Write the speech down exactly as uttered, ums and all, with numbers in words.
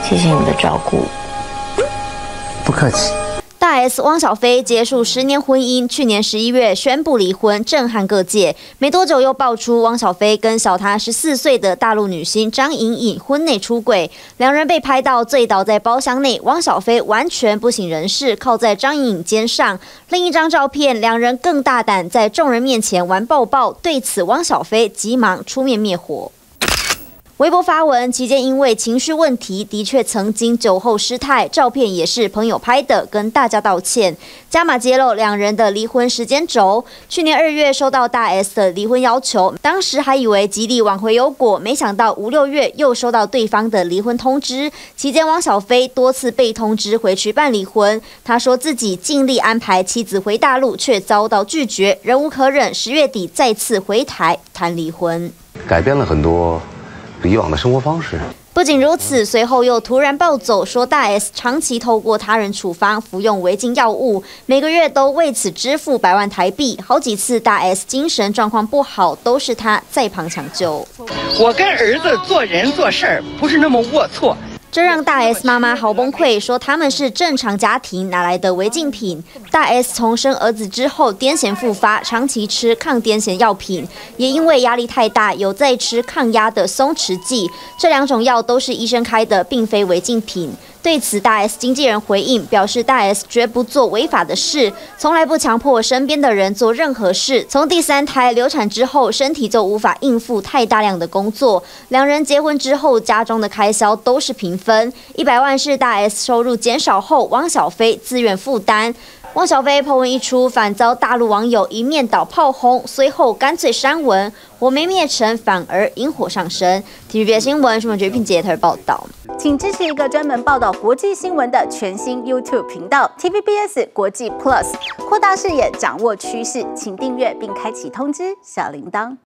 谢谢你的照顾。 不客气。 大 S 汪小菲结束十年婚姻，去年十一月宣布离婚，震撼各界。没多久又爆出汪小菲跟小他十四岁的大陆女星张颖颖婚内出轨，两人被拍到醉倒在包厢内，汪小菲完全不省人事，靠在张颖颖肩上。另一张照片，两人更大胆在众人面前玩抱抱，对此汪小菲急忙出面灭火。微博发文期间，因为情绪问题，的确曾经酒后失态，照片也是朋友拍的，跟大家道歉。加码揭露两人的离婚时间轴，去年二月收到大 S 的离婚要求，当时还以为极力挽回有果，没想到五六月又收到对方的离婚通知。期间，汪小菲多次被通知回去办离婚，他说自己尽力安排妻子回大陆，却遭到拒绝，忍无可忍，十月底再次回台谈离婚， 改变了很多以往的生活方式。 不仅如此，随后又突然暴走，说大 S 长期透过他人处方服用违禁药物，每个月都为此支付百万台币。好几次大 S 精神状况不好，都是他在旁抢救。 我跟儿子做人做事儿不是那么龌龊。 这让大 S 妈妈好崩溃，说他们是正常家庭，哪来的违禁品？大 S 从生儿子之后癫痫复发，长期吃抗癫痫药品，也因为压力太大，有在吃抗压的松弛剂。这两种药都是医生开的，并非违禁品。对此，大 S 经纪人回应表示，大 S 绝不做违法的事，从来不强迫身边的人做任何事。从第三胎流产之后，身体就无法应付太大量的工作。两人结婚之后，家中的开销都是平分，一百万是大 S 收入减少后，汪小菲自愿负担。汪小菲 po 文一出，反遭大陆网友一面倒炮轰，随后干脆删文，火没灭成，反而引火上身。T V B S 新闻，新闻绝品节特报道。 请支持一个专门报道国际新闻的全新 YouTube 频道 T V B S 国际 Plus， 扩大视野，掌握趋势，请订阅并开启通知小铃铛。